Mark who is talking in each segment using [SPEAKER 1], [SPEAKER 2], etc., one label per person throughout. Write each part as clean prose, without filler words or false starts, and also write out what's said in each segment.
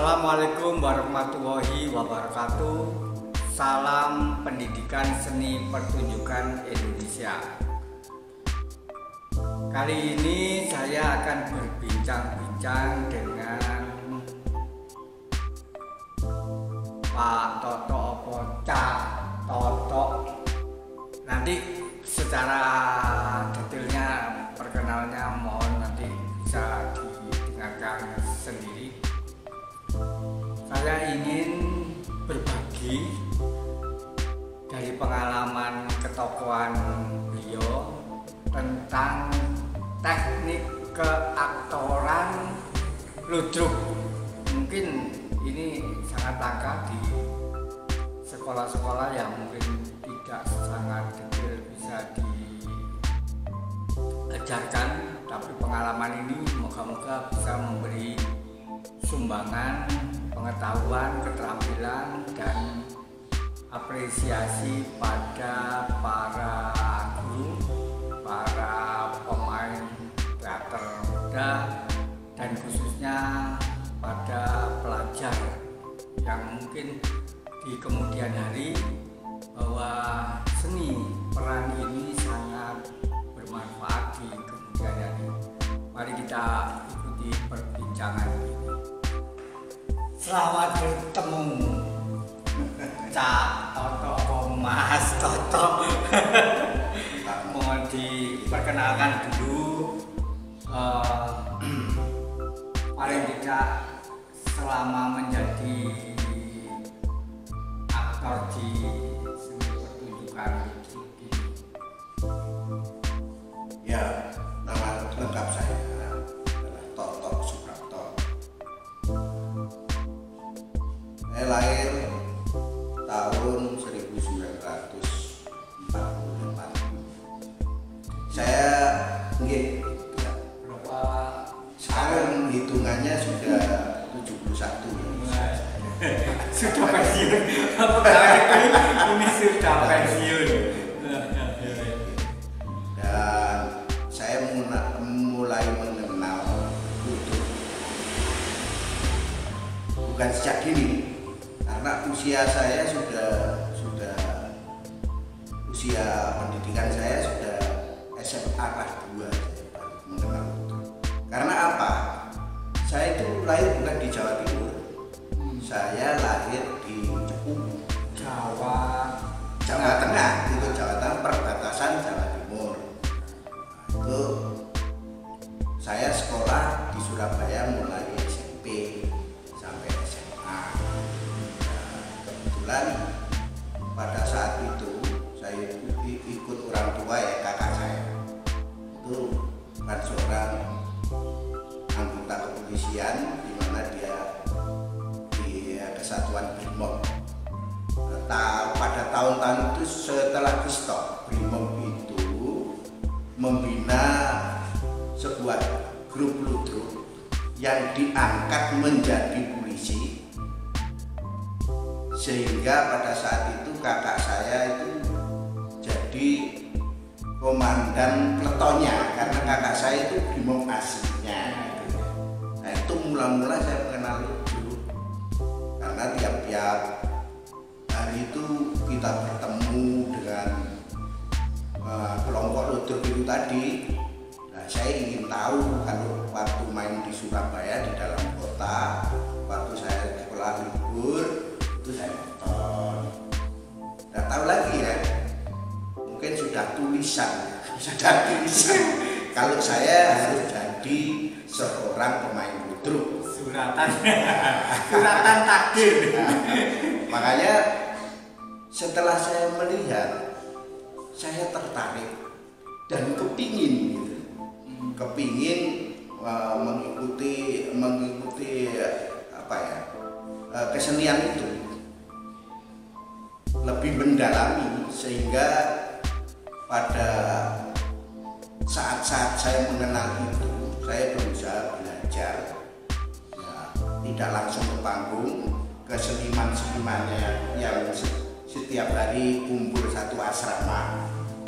[SPEAKER 1] Assalamualaikum warahmatullahi wabarakatuh. Salam pendidikan seni pertunjukan Indonesia. Kali ini saya akan berbincang-bincang dengan Pak Toto Cak Toto. Nanti secara detailnya perkenalnya mohon nanti bisa didengarkan sendiri. Saya ingin berbagi dari pengalaman ketokohan beliau tentang teknik keaktoran ludruk. Mungkin ini sangat langka di sekolah-sekolah yang mungkin tidak sangat detail bisa diajarkan, tapi pengalaman ini moga-moga bisa memberi sumbangan pengetahuan, keterampilan, dan apresiasi pada para guru, para pemain teater muda, dan khususnya pada pelajar yang mungkin di kemudian hari bahwa seni peran ini sangat bermanfaat di kemudian hari. Mari kita ikuti perbincangan ini. Selamat bertemu Cak Toto, Mas Toto. Mohon diperkenalkan dulu, paling tidak selama menjadi aktor di seni pertunjukan ini.
[SPEAKER 2] Ya, nama lengkap saya adalah Toto Suprapto. Saya lahir tahun 1948. Saya sekarang hitungannya sudah 71.
[SPEAKER 1] Sudah pensiun. Ini sudah pensiun.
[SPEAKER 2] Dan saya mulai mengenal ludruk bukan sejak dini, karena usia saya sudah usia pendidikan saya sudah SMA kelas 2 saya baru mengenal ludruk. Karena apa? Saya itu lahir bukan di Jawa Timur. Saya lahir di Cepu, Jawa Tengah, itu Jawa Tengah, perbatasan Jawa Timur. Itu saya sekolah di Surabaya mulai SMP sampai SMA. Kebetulan pada saat itu saya ikut orang tua, ya kakak saya itu kan seorang anggota kepolisian, di mana dia di Kesatuan Brimob. Pada tahun-tahun itu setelah di stop, Brimob itu membina sebuah grup ludruk yang diangkat menjadi polisi, sehingga pada saat itu kakak saya itu jadi komandan peletonnya, karena kakak saya itu Brimob aslinya. Nah, itu mula-mula saya mengenal ludruk karena tiap-tiap hari itu kita bertemu dengan kelompok ludruk itu tadi. Nah, saya ingin tahu kalau waktu main di Surabaya di dalam kota, waktu saya sekolah libur itu saya nonton. Nggak tahu lagi ya, mungkin sudah tulisan kalau saya harus jadi seorang pemain ludruk.
[SPEAKER 1] Suratan takdir.
[SPEAKER 2] Makanya setelah saya melihat, saya tertarik dan kepingin mengikuti apa ya, kesenian itu lebih mendalami, sehingga pada saat-saat saya mengenal itu saya berusaha belajar, ya, tidak langsung ke panggung, ke seniman-senimannya yang setiap hari kumpul satu asrama.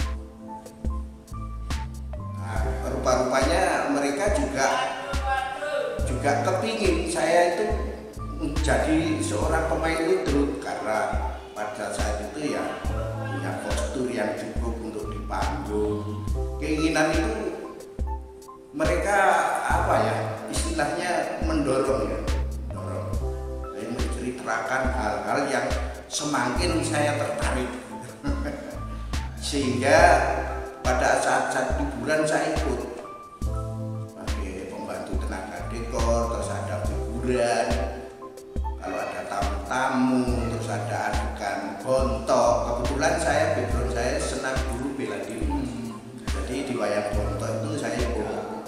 [SPEAKER 2] Nah, rupa-rupanya mereka juga kepingin saya itu jadi seorang pemain ludruk karena pada saat itu ya punya postur yang cukup untuk di panggung. Keinginan itu mereka apa ya istilahnya mendorong ya, mendorong. Saya menceritakan hal-hal yang semakin saya tertarik sehingga pada saat-saat liburan saya ikut sebagai pembantu tenaga dekor, terus ada hiburan, kalau ada tamu-tamu, terus ada adegan bontok. Kebetulan saya background saya senang dulu bela diri, jadi di wayang bontok itu saya ikut.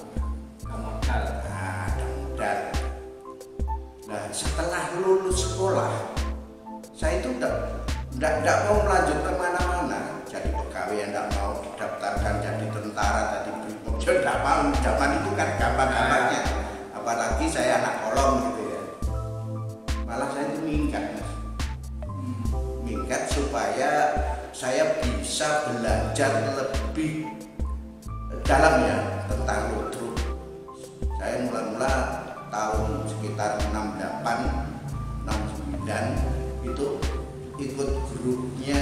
[SPEAKER 2] Nah, setelah lulus sekolah, saya itu tidak mau melanjut kemana-mana, jadi pegawai yang tidak mau didaftarkan jadi tentara, jadi brimob, tidak mau. Zaman itu kan gampang-gampangnya, apalagi saya anak kolong gitu ya. Malah saya itu minggat, minggat supaya saya bisa belajar lebih dalam ya tentang ludruk. Saya mula-mula tahun sekitar 68, 69 itu ikut grupnya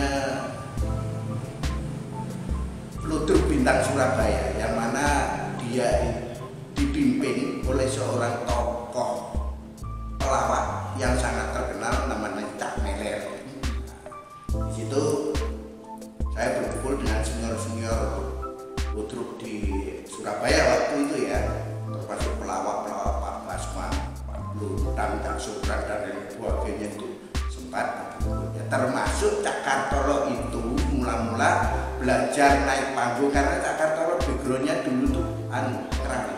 [SPEAKER 2] Ludruk Bintang Surabaya, yang mana dia dipimpin oleh seorang tokoh pelawak yang sangat terkenal namanya Cak Meler. Di situ saya berkumpul dengan senior-senior ludruk di Surabaya waktu itu ya, termasuk pelawak-pelawak Pak Basman, Pak Bluntang, Cak Supran dan lain sebagainya itu sempat ya, termasuk Cak Kartolo itu mula-mula belajar naik panggung karena Cak Kartolo backgroundnya dulu tuh keramik,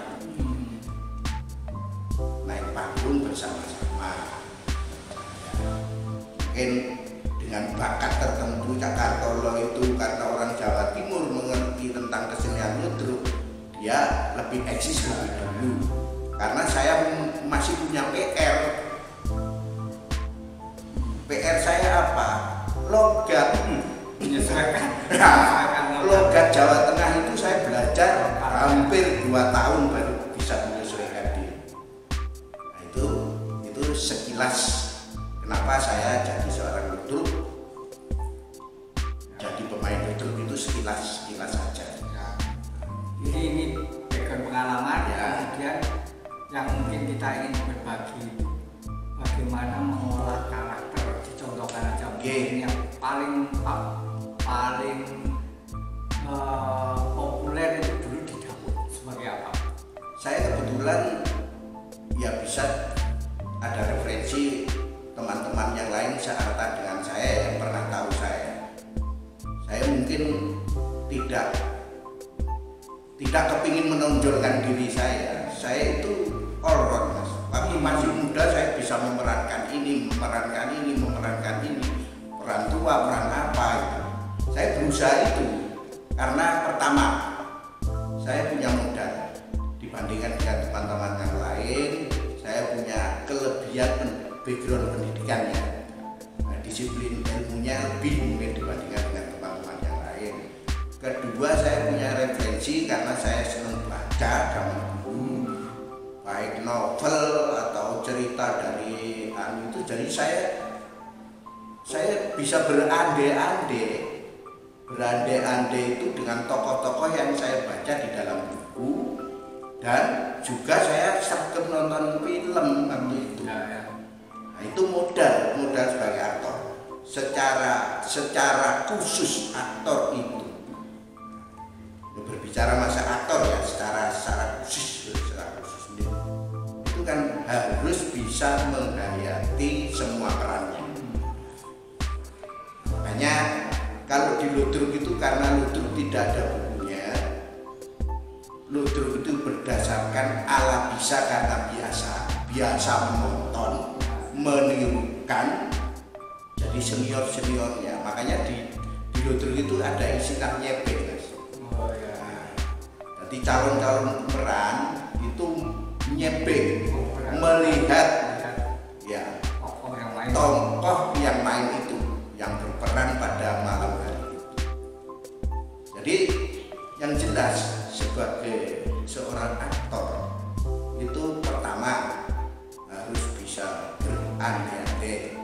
[SPEAKER 2] naik panggung bersama-sama ya, mungkin dengan bakat tertentu Cak Kartolo itu karena orang Jawa Timur mengerti tentang kesenian ludruk, dia lebih eksis lebih dulu. Karena saya masih punya PR saya apa? Logat
[SPEAKER 1] menyesuaikan.
[SPEAKER 2] Logat Jawa Tengah itu saya belajar hampir 2 tahun baru bisa menyesuaikan diri. Nah, itu sekilas kenapa saya jadi seorang ludruk, jadi pemain ludruk itu sekilas saja.
[SPEAKER 1] Jadi ini background pengalaman
[SPEAKER 2] ya.
[SPEAKER 1] Kemudian yang mungkin kita ingin berbagi bagaimana mengolah karakter. Dicontohkan aja mungkin yang paling populer itu dulu di dapur sebagai apa?
[SPEAKER 2] Saya kebetulan ya bisa ada referensi teman-teman yang lain seangkatan dengan saya yang pernah tahu saya. Saya mungkin tidak kepingin menonjolkan diri saya. Saya itu all round, Mas. Waktu masih muda saya bisa memerankan ini, peran tua, peran apa itu. Saya berusaha itu karena pertama saya punya modal dibandingkan dengan teman-teman yang lain. Saya punya kelebihan background pendidikannya, disiplin ilmunya lebih mungkin dibandingkan dengan teman-teman yang lain. Kedua, saya punya referensi karena saya senang baca zaman dulu, baik novel atau cerita dari itu. Jadi saya bisa berandai-andai itu dengan tokoh-tokoh yang saya baca di dalam buku, dan juga saya sergap nonton film waktu itu. Nah, itu modal sebagai aktor. Secara khusus aktor itu, berbicara masa aktor ya, secara khusus itu kan harus bisa menghayati semua perannya. Makanya kalau di ludruk itu, karena ludruk tidak ada bukunya, ludruk itu berdasarkan ala bisa kata biasa menonton, menirukan, jadi seniornya. Makanya di ludruk itu ada istilah nyepek, Mas. Jadi calon pemeran itu nyepek, melihat ya tokoh yang main itu, yang berperan pada malam hari itu. Jadi yang jelas sebagai seorang aktor itu pertama harus bisa pandai,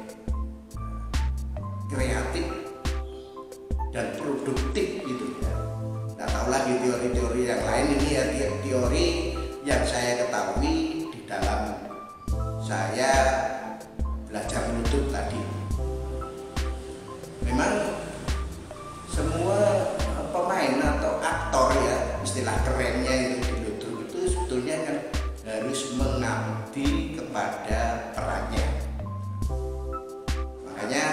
[SPEAKER 2] kreatif dan produktif gitu ya. Nggak tahu lagi teori-teori yang lain, ini ya teori yang saya ketahui di dalam saya belajar menutur tadi. Memang semua pemain atau aktor ya, istilah kerennya itu di menutur itu sebetulnya kan harus mengabdi kepada perannya. Makanya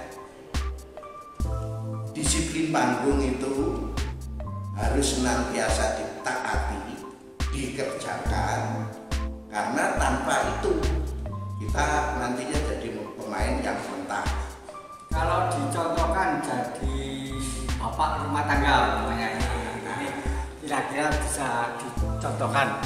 [SPEAKER 2] disiplin panggung itu harus senantiasa ditaati, dikerjakan, karena tanpa itu kita nantinya jadi pemain yang mentah.
[SPEAKER 1] Kalau dicontohkan jadi bapak rumah tangga namanya ini kira-kira bisa dicontohkan.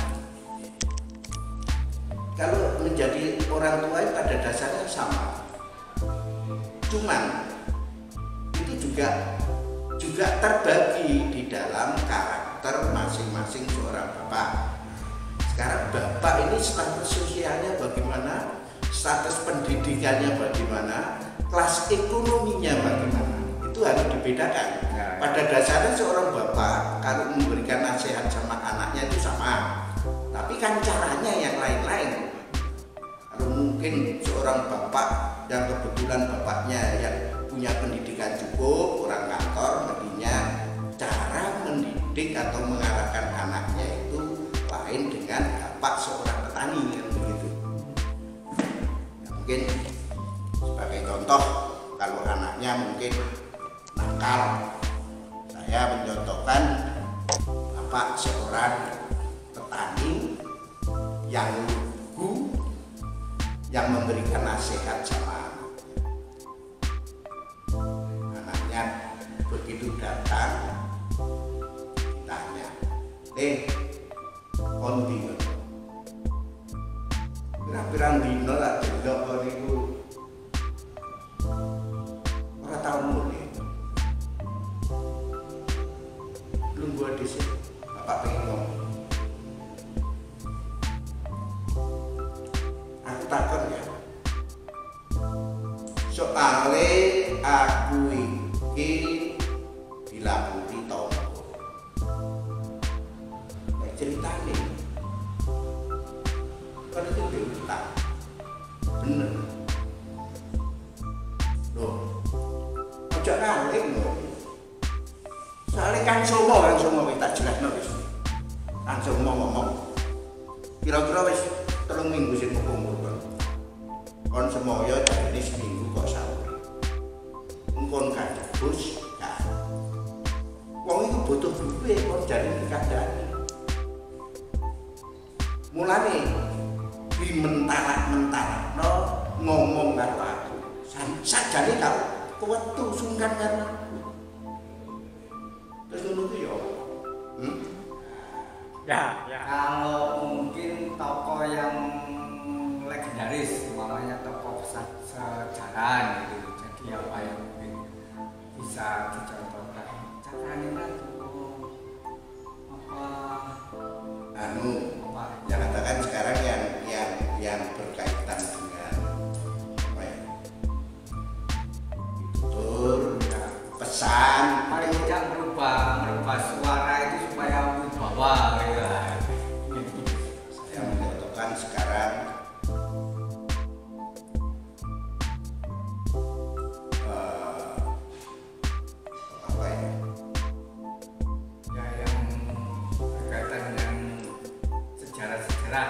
[SPEAKER 2] Kalau menjadi orang tua pada dasarnya sama, cuman itu juga terbagi di dalam karakter masing-masing seorang bapak. Sekarang bapak ini status sosialnya bagaimana, status pendidikannya bagaimana, kelas ekonominya bagaimana, itu harus dibedakan. Pada dasarnya seorang bapak kalau memberikan nasihat sama anaknya itu sama, tapi kan caranya yang lain-lain. Kalau mungkin seorang bapak yang kebetulan bapaknya yang punya pendidikan cukup, orang kantor, mestinya cara mendidik atau mengarahkan anaknya itu lain dengan bapak seorang petani kan begitu. Ya, mungkin sebagai contoh, kalau anaknya mungkin nakal, saya mencontohkan bapak seorang petani yang lugu, yang memberikan nasihat sama anaknya. Begitu datang ditanya, kondi pirang-pirang dino lah delok kon niku ora tau mulih. Belum buat dhisik, bapak pengen ngomong. Aku takon ya, soale aku iki dilapuri tonggo. Nek ceritane kan itu diutang, bener. Loh, ojo ngalih lho. Soalnya kan semua wis tak jelasno wis. Langsung ngomong. Kira-kira wis 3 minggu sing kumpul. Kon semoyo jadi seminggu kok sahur. Engkon kan bos, kan. Wong iku butuh duit kon jare dikandani. Mulane dimentalak-mentalakno ngomong karo aku. Sajane tau kuwetu sungkan karo aku. Terus ngono ku yo.
[SPEAKER 1] Ya. Kalau mungkin tokoh yang legendaris, umpamanya tokoh sejarah gitu, jadi apa yang mungkin bisa dicontohkan? Caranya tuh apa?
[SPEAKER 2] Yang katakan sekarang yang berkaitan dengan apa ya? Tutur, pesan,
[SPEAKER 1] paling tidak merubah suara itu supaya wibawa gitu.
[SPEAKER 2] Saya mencontohkan sekarang apa ya?
[SPEAKER 1] Ya yang berkaitan dengan sejarah-sejarah.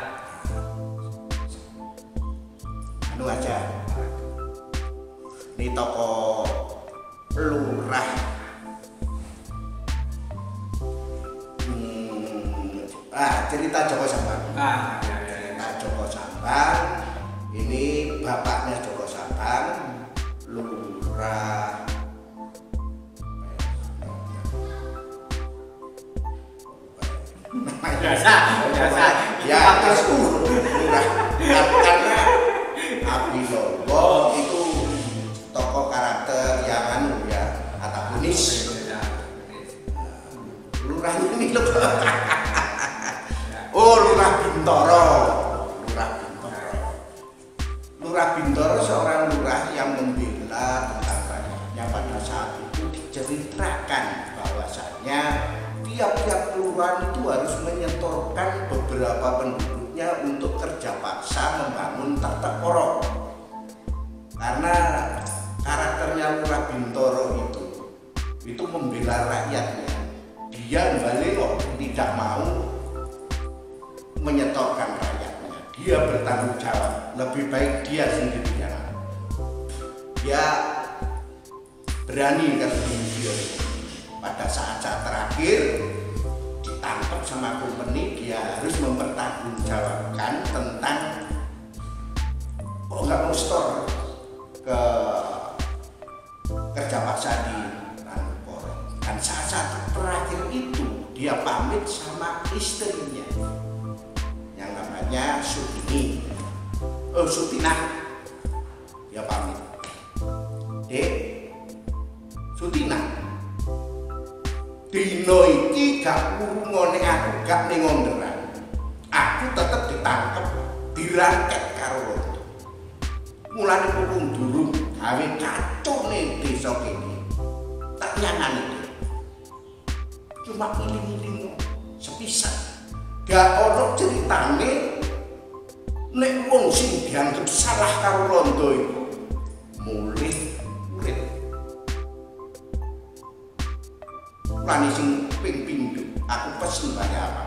[SPEAKER 2] Anu aja. Ini tokoh lurah cerita Joko Sambang. Cerita Joko Sambang. Ini bapaknya Joko Sambang, lurah
[SPEAKER 1] Biasa.
[SPEAKER 2] Ya, terus lurah. Karena Abi Lobo itu tokoh karakter yang anu ya, antagonis. Lurah ini loh. Oh, Lurah Bintoro. Lurah Bintoro seorang lurah yang membela tentang rakyatnya pada saat itu diceritakan bahwasanya tiap-tiap kelurahan itu harus menyetorkan beberapa penduduknya untuk kerja paksa membangun tertek porok. Karena karakternya Lurah Bintoro itu membela rakyatnya. Dia balelo tidak mau menyetorkan rakyatnya. Dia bertanggung jawab, lebih baik dia sendirian. Dia berani kalau dia pada saat-saat terakhir ditangkap sama company, dia harus mempertanggungjawabkan tentang kok nggak mau store ke kerja paksa di Ranuporo. Dan saat-saat terakhir itu dia pamit sama istrinya yang namanya Sutinah. Dia pamit, Dek Sutinah, dino iki gak urungone aku gak ning onderan. Aku tetep ditangkep, dirangkep karo Rondo. Mulane kurung durung gawe kacau ning desa kene. Tak nyangani. Cuma iling-iling sepisan. Gak ono ceritane nek wong sing dianggep salah karo Rondo iku mulih urip. Lani sing ping pindho, aku pesen bae apa.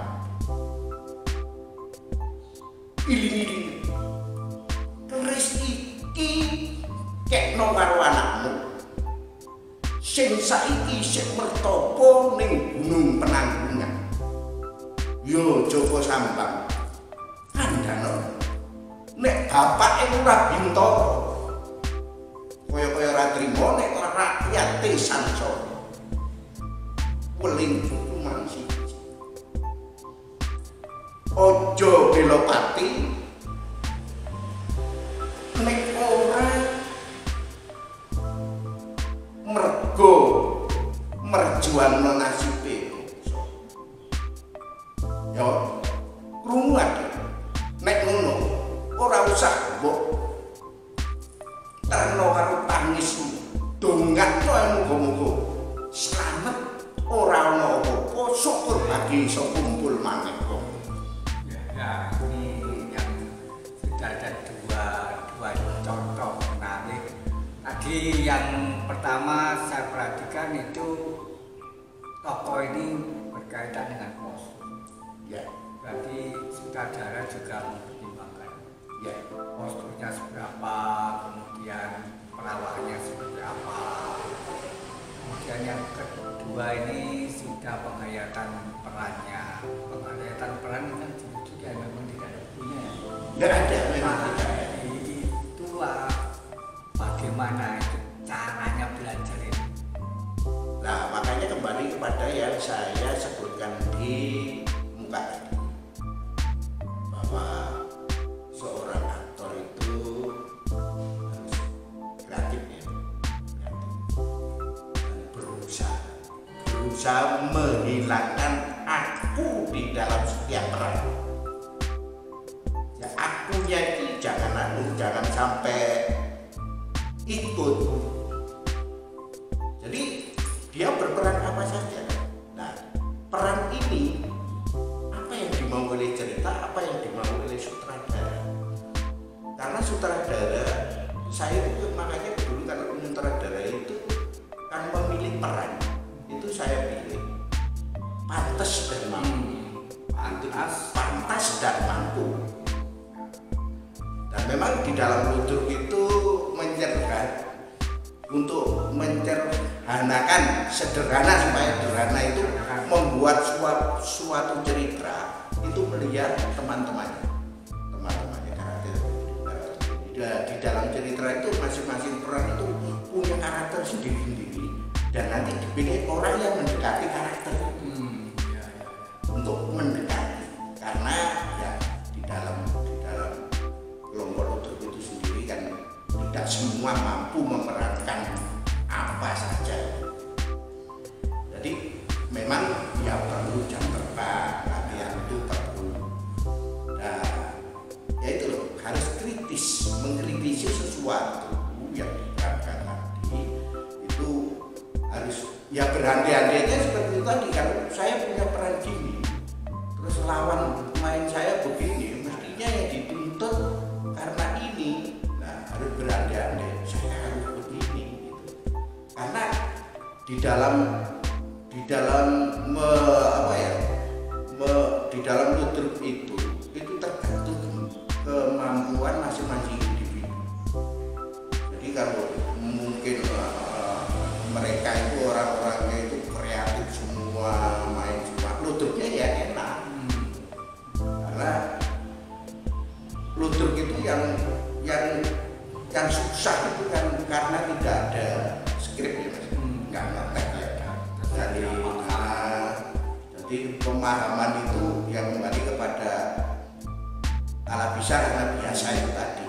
[SPEAKER 2] Iling-iling. Keris iki kekno karo anakmu. Sing saiki isih mertapa ning Gunung Penanggungan. Yo Joko Sambang. Kandhano. Nek bapake Lurah Bintoro kaya-kaya ra trimo nek rakyate Sansara. Weling cuma siji. Ojo bela pati nek ora mergo merjuangno nasibe. Yo krungu ati. Nek ngono ora usah mbok terno karo tangismu. Dongakno muga-muga slamet. Ora ono apa-apa, syukur bagi iso kumpul maneh kok.
[SPEAKER 1] Ya, ini yang sudah ada dua contoh menarik. Tadi yang pertama saya perhatikan itu tokoh ini berkaitan dengan pos.
[SPEAKER 2] Ya.
[SPEAKER 1] Berarti sutradara juga mempertimbangkan.
[SPEAKER 2] Ya.
[SPEAKER 1] Posturnya seberapa, kemudian perawaannya seperti apa. Kemudian yang kedua ini sudah penghayatan perannya. Penghayatan peran kan juga memang tidak ada punya ya.
[SPEAKER 2] Tidak ada memang.
[SPEAKER 1] Itulah bagaimana itu caranya belajar ini.
[SPEAKER 2] Nah makanya kembali kepada yang saya sebutkan di muka tadi, bahwa seorang aktor itu harus kreatif ya, dan berusaha menghilangkan aku di dalam setiap peran. Ya akunya itu jangan sampai ikut. Jadi dia berperan apa saja. Nah peran ini apa yang dimau oleh cerita, apa yang dimau oleh sutradara. Karena sutradara saya itu makanya dulu kalau sutradara itu kan memilih peran itu saya pilih pantas dan mampu. Pantas dan mampu. Dan memang di dalam Ludruk itu untuk menyederhanakan sederhana supaya sederhana itu membuat suatu cerita itu melihat teman-temannya karakter. Di dalam cerita itu masing-masing peran itu punya karakter sendiri-sendiri dan nanti dipilih orang yang mendekati karakter untuk mendekati, karena ya di dalam kelompok Ludruk itu sendiri kan tidak semua mampu memerankan apa saja. Jadi memang ya perlu jam terbang, latihan itu perlu. Nah, ya itu loh, harus kritis, mengkritisi sesuatu yang diterapkan tadi itu harus ya berhati-hatinya seperti itu tadi. Kalau saya punya peran gini terus lawan main saya begini, mestinya yang dituntut karena ini. Nah, harus berhati-hati, saya harus begini gitu. Karena di dalam di dalam ludruk itu tergantung kemampuan masing-masing individu. Jadi kalau mungkin mereka itu orang-orangnya itu kreatif semua, main semua, ludruknya ya enak. Karena ludruk itu yang susah itu kan karena tidak ada skrip ya Mas. Nggak ngetek ya. Jadi pemahaman itu yang kembali kepada ala bisa karena biasa itu tadi.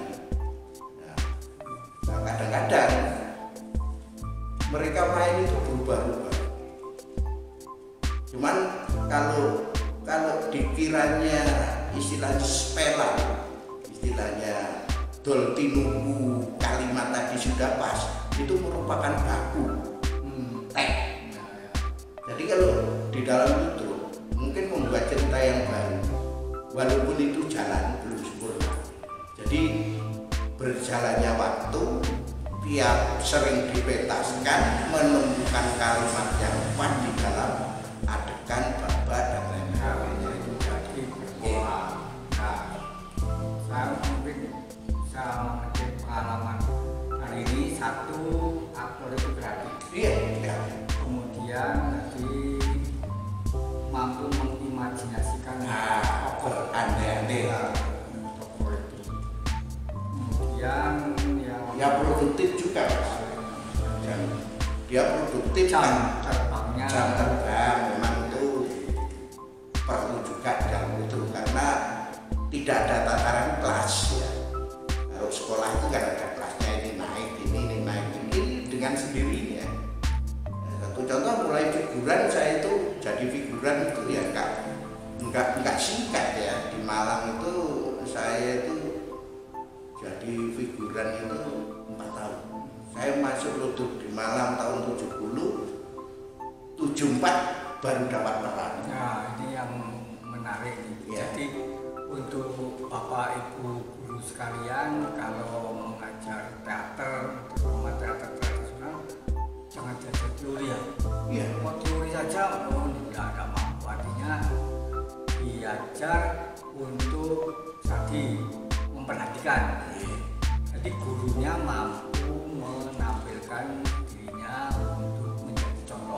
[SPEAKER 2] Nah, kadang-kadang mereka main itu berubah-ubah. Cuman kalau dikiranya istilahnya sepelan, istilahnya dol tinubu kalimat tadi sudah pas, itu merupakan baku tek. Jadi kalau di dalam itu mungkin membuat cerita yang baru, walaupun itu jalan belum sempurna. Jadi berjalannya waktu, tiap sering dipetaskan, menemukan kalimat yang pas di dalam adegan, babak dan lain-lainnya itu jadi berpola.
[SPEAKER 1] Nah, saya mungkin bisa mengambil pengalaman hari ini satu aktor itu kreatif.
[SPEAKER 2] Iya.
[SPEAKER 1] Kemudian tadi mampu mengimajinasikan tokoh
[SPEAKER 2] Andai-andai
[SPEAKER 1] tokoh itu. Kemudian
[SPEAKER 2] ya produktif juga Mas. Dia produktif
[SPEAKER 1] jam terbangnya,
[SPEAKER 2] jam terbang memang itu perlu juga dalam itu karena tidak ada tataran kelas ya. Kalau sekolah itu kan ada kelasnya, ini naik ini dengan sendirinya. Satu contoh mulai figuran, saya itu jadi figuran itu ya enggak singkat ya. Di Malang itu saya itu jadi figuran itu 4 tahun. Saya masuk ludruk di Malang tahun 74 baru dapat peran.
[SPEAKER 1] Nah, ini yang menarik nih.
[SPEAKER 2] Ya.
[SPEAKER 1] Jadi untuk Bapak Ibu guru sekalian, kalau mengajar teater, terutama teater tradisional, jangan belajar teori ya.
[SPEAKER 2] Iya.
[SPEAKER 1] Mau teori saja, tidak ada mampu. Artinya diajar untuk jadi memperhatikan. Jadi gurunya mampu menampilkan dirinya untuk menjadi contoh.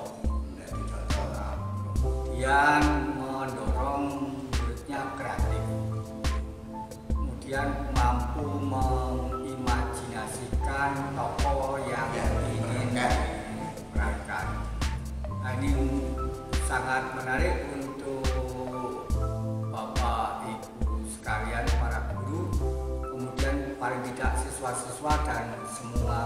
[SPEAKER 1] Kemudian mendorong muridnya kreatif. Kemudian mampu mengimajinasikan tokoh yang ingin diperankan. Nah, ini sangat menarik untuk Bapak Ibu sekalian para guru, kemudian paling tidak siswa-siswa dan semua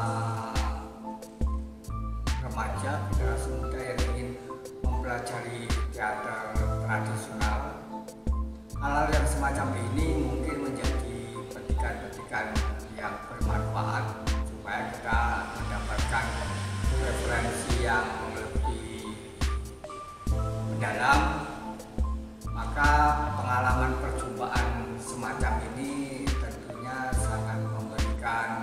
[SPEAKER 1] remaja generasi muda yang ingin mempelajari teater tradisional. Hal-hal yang semacam ini mungkin menjadi petikan-petikan yang bermanfaat supaya kita mendapatkan referensi yang lebih mendalam. Maka pengalaman perjumpaan semacam ini tentunya sangat memberikan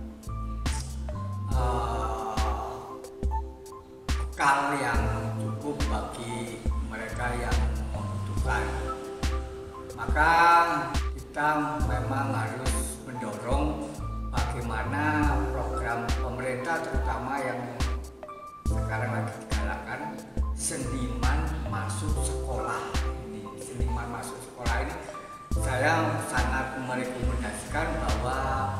[SPEAKER 1] bekal yang cukup bagi mereka yang membutuhkan. Maka kita memang harus mendorong bagaimana program pemerintah terutama yang sekarang lagi digalakkan, seniman masuk sekolah. Seniman masuk sekolah ini saya sangat merekomendasikan bahwa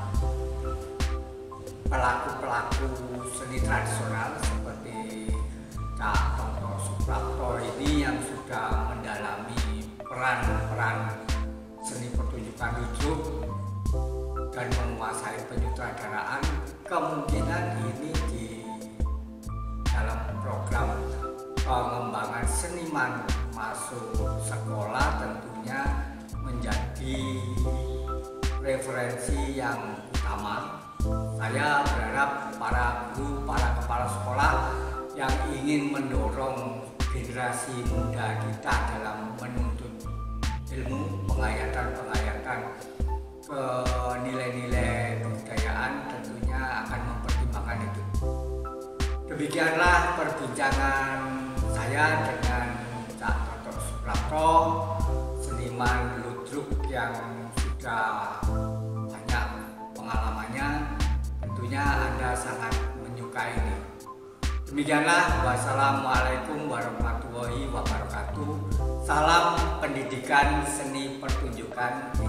[SPEAKER 1] pelaku-pelaku seni tradisional seperti Cak Toto Suprapto ini yang sudah mendalami peran-peran seni pertunjukan ludruk dan menguasai penyutradaraan, kemungkinan ini di dalam program pengembangan seniman masuk sekolah tentunya menjadi referensi yang utama Saya berharap para guru, para kepala sekolah yang ingin mendorong generasi muda kita dalam menuntut ilmu, penghayatan ke nilai-nilai kebudayaan tentunya akan mempertimbangkan itu. Demikianlah perbincangan saya dengan Cak Toto Suprapto, seniman ludruk yang sudah banyak pengalamannya. Tentunya Anda sangat menyukai ini. Demikianlah, wassalamualaikum warahmatullahi wabarakatuh. Salam pendidikan seni pertunjukan